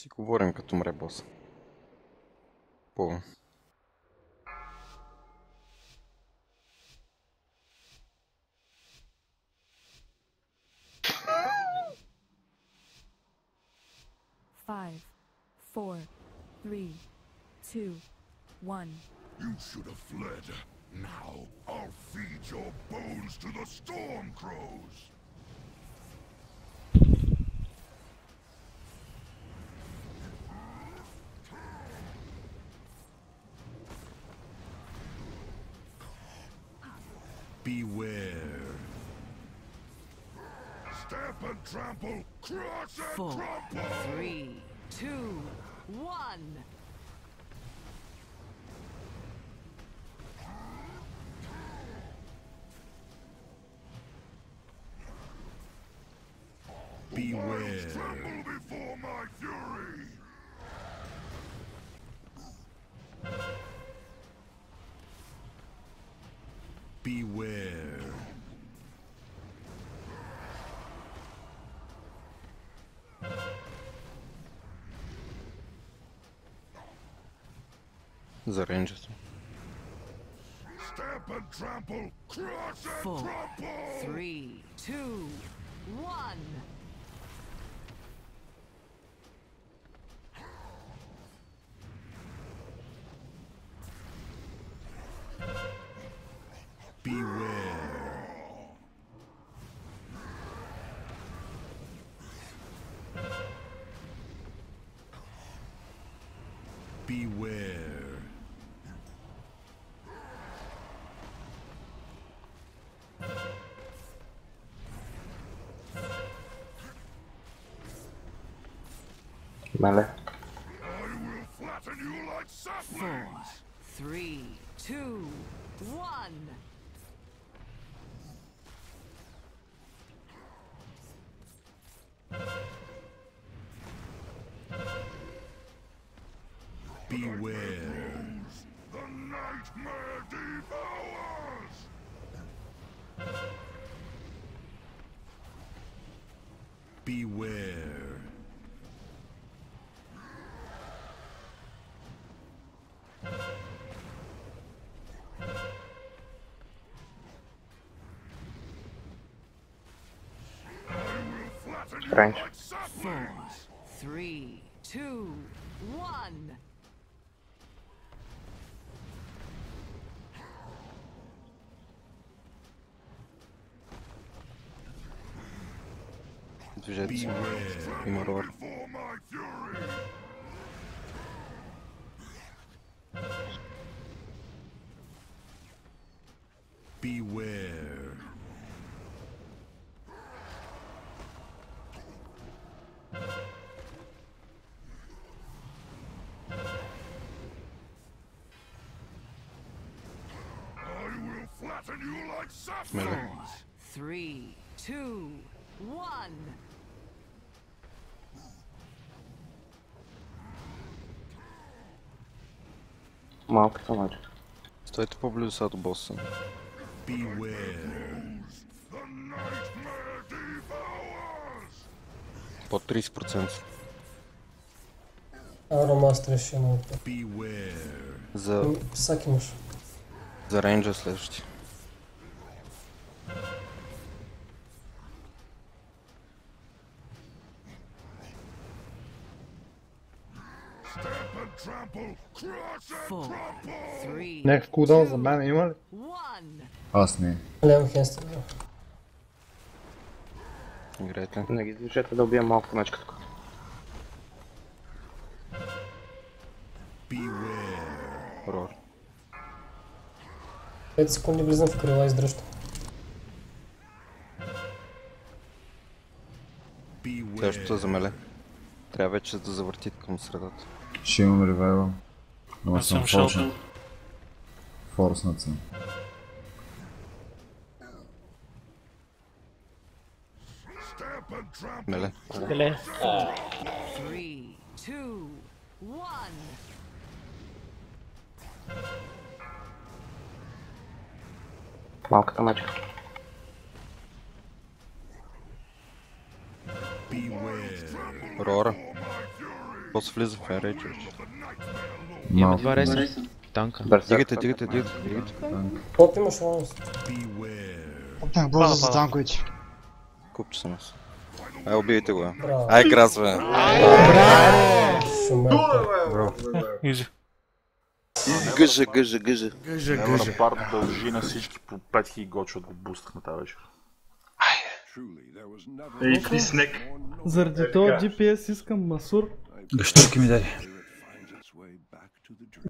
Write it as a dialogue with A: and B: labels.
A: Си говорим като мре боса. По.
B: Five, four, three, two, one.
C: You should have fled. Now, I'll feed your bones to the storm crows.
D: Beware.
C: Step and trample, cross and
D: Four,
C: trample.
D: 3, 2, 1.
C: Beware.
D: Beware.
C: Tremble before my fury.
D: Beware.
A: За рейнджерство.
C: Step and trample, cross and
D: 4,
C: trample.
D: 3, 2, 1. Beware. Beware.
E: Vale.
C: I will flatten you like
D: 4,
C: saplings.
D: 3, 2, 1. Beware.
C: The nightmare devours.
D: Beware.
C: Flatten you
E: Range.
C: like
D: 4,
C: saplings.
D: 3, 2, 1.
A: Движете се.
D: Beware.
A: Има рор.
C: Before my fury.
D: Beware.
C: I will flatten you like
D: 4,
C: saplings.
D: 3, 2, 1.
E: Малко самачка.
A: Стойте по-близо са до боса.
D: Beware.
C: The nightmare devours.
A: Под 30%.
F: Аромастър ще има.
D: Beware.
F: Всяки имаш.
A: За рейнджер следващи.
C: Step and trample, cross and
D: 4,
C: trample.
D: 3,
G: Някакъв кулдаун за мен има ли?
D: 1.
H: Аз не.
F: Лево хенстър.
A: Играйте ли?
E: Не ги движете да убием малко самачка тук.
D: Beware.
A: Рор.
F: 5 секунди влизам в крила и издръжте.
A: Следващото за меле. Трябва вече да завърти към средата.
H: Ще имам ревайва. Но
I: Аз
H: съм
I: съм
H: форсен.
I: шалто.
H: Форснат съм.
C: Step and trample.
A: Меле.
G: Леле.
D: 3, 2, 1.
E: Малката мачка.
D: Beware.
A: Рора.
C: My fury.
A: После влиза в рейдж.
G: Има
H: Малко.
G: два реса. Танка.
E: Берсерк.
A: Дигайте.
F: Поп имаш лонус.
I: Так, бързо за танковете.
A: Купче се нас. Ай, убийте го.
F: Браво.
A: Ай, гразве.
F: Шумерка.
J: Изи.
A: Гъжа.
K: Гъжа. Парт дължи на всички по 5000 гочи от го бустахме тази вечер.
L: Ей, снег.
J: Заради този GPS искам масур.
H: Гъщурки ми даде.